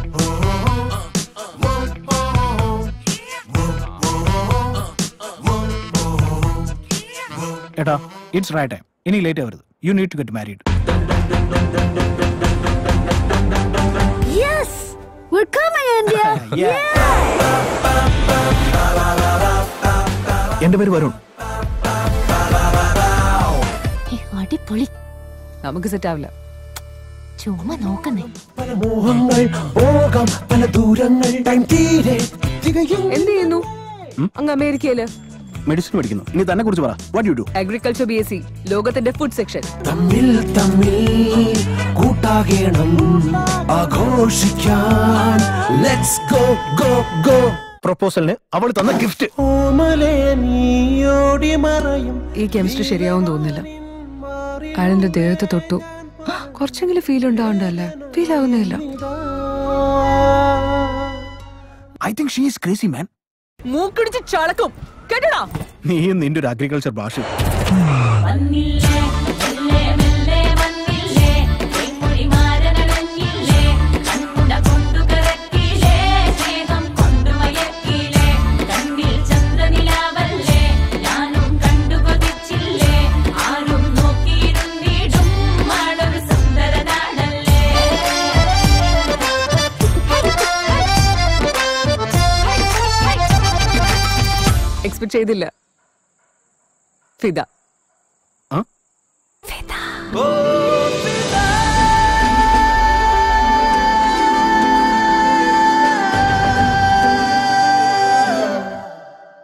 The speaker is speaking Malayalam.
Eta, it's right time. Any later, you need to get married. Yes, we're coming, India. Yeah. എന്റെ പേര് വരുൺ. അടിപൊളി. നമുക്ക് സെറ്റ് ആവില്ല. ചുമ്മാ നോക്കുന്നേ. എന്ത് ചെയ്യുന്നു അങ്ങ് അമേരിക്കയില്? മെഡിസിൻ പഠിക്കുന്നു. ഇനി തന്നെ കുറിച്ച് പറ. What you do? Agriculture BSc, ലോകത്തിന്റെ ഫുഡ് സെക്ഷൻ. തമ്മിൽ കൂട്ടാകണം ആഘോഷിക്കാൻ. Let's go go go. പ്രൊപ്പോസലിന് അവൾ തന്ന ഗിഫ്റ്റ്. ഈ കെമിസ്ട്രി ശരിയാവും തോന്നുന്നില്ല. അയാളെന്റെ ദേഹത്ത് തൊട്ടു. കുറച്ചെങ്കിലും ഫീൽ ഉണ്ടാവണ്ടല്ലേ? ഫീൽ ആവുന്നില്ല. I think she is crazy, man. മൂക്കടിച്ച് ചളക്കും കേട്ടടാ. നീയും നിന്റെ ഒരു അഗ്രികൾച്ചർ ഭാഷ. എക്സ്പെക്ട് ചെയ്തില്ല. ഫിദ. ആ? ഫിദ.